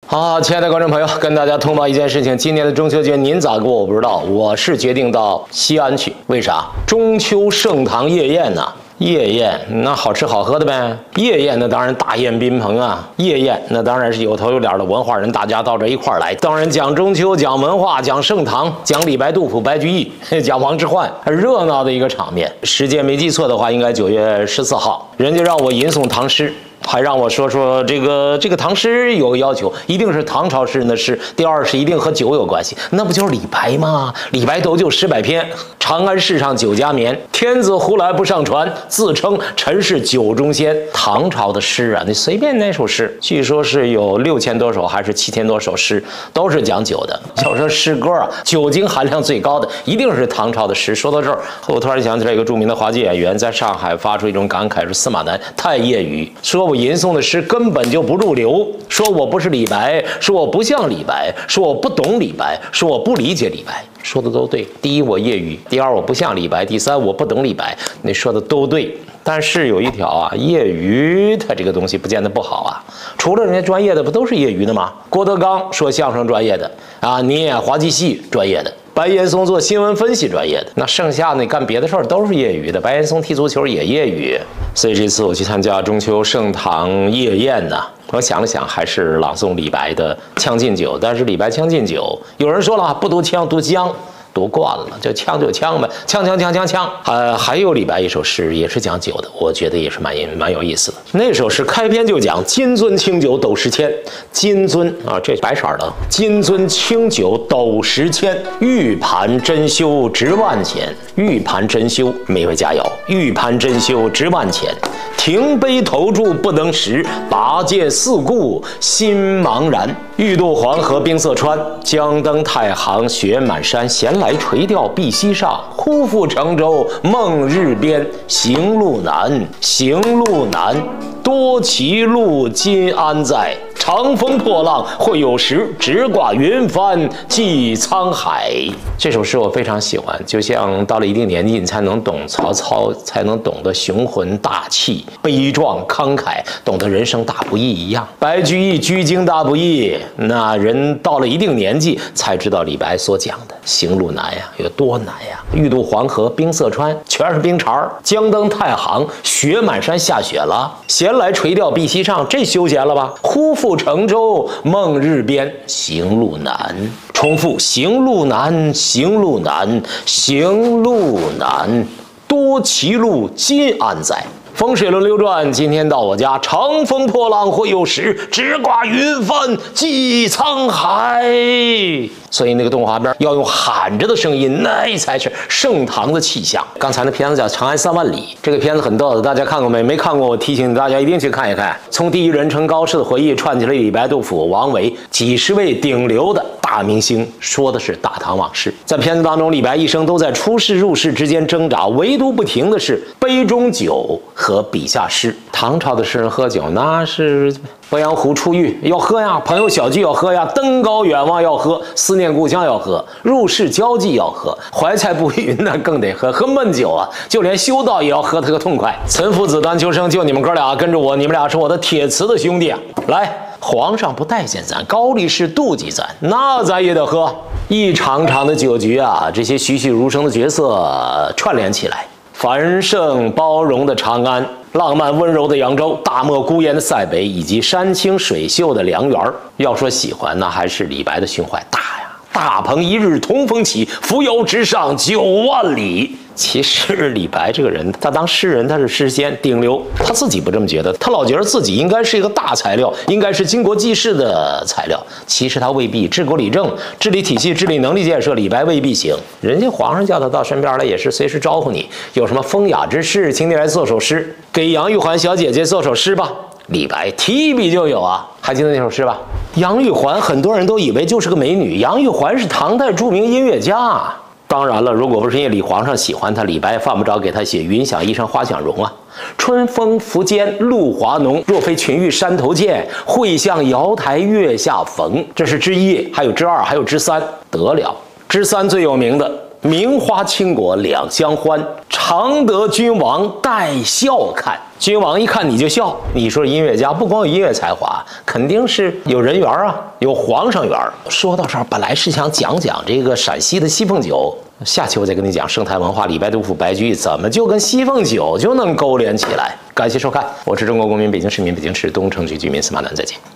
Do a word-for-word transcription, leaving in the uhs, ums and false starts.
好，亲爱的观众朋友，跟大家通报一件事情：今年的中秋节您咋过我不知道，我是决定到西安去。为啥？中秋盛唐夜宴呐、啊。夜宴那好吃好喝的呗，夜宴那当然大宴宾朋啊，夜宴那当然是有头有脸的文化人，大家到这一块儿来，当然讲中秋，讲文化，讲盛唐，讲李白、杜甫、白居易，讲王之涣，很热闹的一个场面。时间没记错的话，应该九月十四号，人家让我吟诵唐诗。还让我说说这个这个唐诗有个要求，一定是唐朝诗人的诗。第二是一定和酒有关系，那不就是李白吗？李白斗酒诗百篇，长安市上酒家眠，天子呼来不上船，自称臣是酒中仙。唐朝的诗啊，你随便哪首诗，据说是有六千多首还是七千多首诗，都是讲酒的。要说诗歌啊，酒精含量最高的一定是唐朝的诗。说到这儿，我突然想起来一个著名的话剧演员在上海发出一种感慨，说司马南太业余，说我吟诵的诗根本就不入流，说我不是李白，说我不像李白，说我不懂李白，说我不理解李白，说的都对。第一我业余，第二我不像李白，第三我不懂李白，你说的都对。但是有一条啊，业余它这个东西不见得不好啊，除了人家专业的不都是业余的吗？郭德纲说相声专业的啊，你演滑稽戏专业的，白岩松做新闻分析专业的，那剩下那干别的事儿都是业余的。白岩松踢足球也业余，所以这次我去参加中秋盛唐夜宴呢，我想了想，还是朗诵李白的《将进酒》。但是李白《将进酒》，有人说了，不读枪读姜。读惯了，就枪就枪呗，枪枪枪枪枪。呃，还有李白一首诗也是讲酒的，我觉得也是蛮蛮有意思的。那首诗开篇就讲金樽清酒斗十千，金樽啊，这白色的金樽清酒斗十千，玉盘珍羞值万钱。玉盘珍羞，每位佳肴，玉盘珍羞值万钱。停杯投箸不能食，拔剑四顾心茫然。欲渡黄河冰塞川，将登太行雪满山。闲来垂钓碧溪上，忽复乘舟梦日边。行路难，行路难，多歧路今安在？长风破浪会有时，直挂云帆济沧海。这首诗我非常喜欢，就像到了一定年纪，你才能懂曹操，才能懂得雄浑大气、悲壮慷慨，懂得人生大不易一样。白居易居经大不易，那人到了一定年纪才知道李白所讲的行路难呀，有多难呀！欲渡黄河冰塞川，全是冰碴；将登太行雪满山，下雪了。闲来垂钓碧溪上，这休闲了吧？忽复乘舟梦日边，行路难。重复：行路难，行路难，行路难，多歧路今安在？风水轮流转，今天到我家，长风破浪会有时，直挂云帆济沧海。所以那个动画片要用喊着的声音，那才是盛唐的气象。刚才那片子叫《长安三万里》，这个片子很逗的，大家看过没？没看过，我提醒大家一定去看一看。从第一人称高适的回忆串起了李白、杜甫、王维几十位顶流的大明星，说的是大唐往事。在片子当中，李白一生都在出世入世之间挣扎，唯独不停的是杯中酒和笔下诗。唐朝的诗人喝酒，那是鄱阳湖出狱要喝呀，朋友小聚要喝呀，登高远望要喝，思念故乡要喝，入世交际要喝，怀才不遇那更得喝，喝闷酒啊，就连修道也要喝他个痛快。岑夫子、丹丘生，就你们哥俩跟着我，你们俩是我的铁瓷的兄弟啊！来，皇上不待见咱，高力士妒忌咱，那咱也得喝。一场场的酒局啊，这些栩栩如生的角色串联起来，繁盛包容的长安，浪漫温柔的扬州，大漠孤烟的塞北，以及山清水秀的梁园。要说喜欢，那还是李白的胸怀大呀！大鹏一日同风起，扶摇直上九万里。其实李白这个人，他当诗人，他是诗仙顶流，他自己不这么觉得，他老觉得自己应该是一个大材料，应该是经国济世的材料。其实他未必，治国理政、治理体系、治理能力建设，李白未必行。人家皇上叫他到身边来，也是随时招呼你，有什么风雅之事，请你来作首诗，给杨玉环小姐姐作首诗吧。李白提一笔就有啊，还记得那首诗吧？杨玉环很多人都以为就是个美女，杨玉环是唐代著名音乐家。当然了，如果不是因为李皇上喜欢他，李白犯不着给他写云想衣裳花想容啊。春风拂槛露华浓，若非群玉山头见，会向瑶台月下逢。这是之一，还有之二，还有之三，得了。之三最有名的名花倾国两相欢，常得君王带笑看。君王一看你就笑，你说音乐家不光有音乐才华，肯定是有人缘啊，有皇上缘。说到这儿，本来是想讲讲这个陕西的西凤酒，下期我再跟你讲生态文化李白、杜甫、白居易怎么就跟西凤酒就能勾连起来。感谢收看，我是中国公民、北京市民、北京市东城区居民司马南，再见。